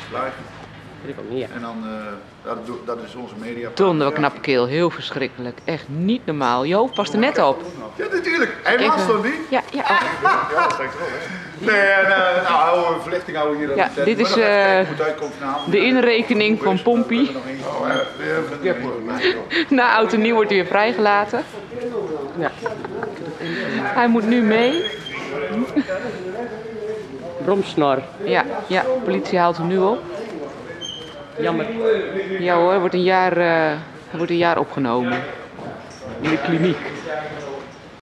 live. Weet ik ook niet, ja. En dan, dat is onze media. Donder, wat knappe keel. Heel verschrikkelijk. Echt niet normaal. Je hoofd past er net op. Ja, natuurlijk. Helemaal stond die. Ja, ja. Oh. Ja, dat lijkt er wel, hè. Nee, nou, een verlichting houden we hier. Ja, dit is de inrekening van Pompie. Na oud en nieuw wordt hij weer vrijgelaten. Ja. Hij moet nu mee. Bromsnor. Ja, ja, de politie haalt hem nu op. Jammer. Ja hoor, hij wordt een jaar opgenomen. In de kliniek.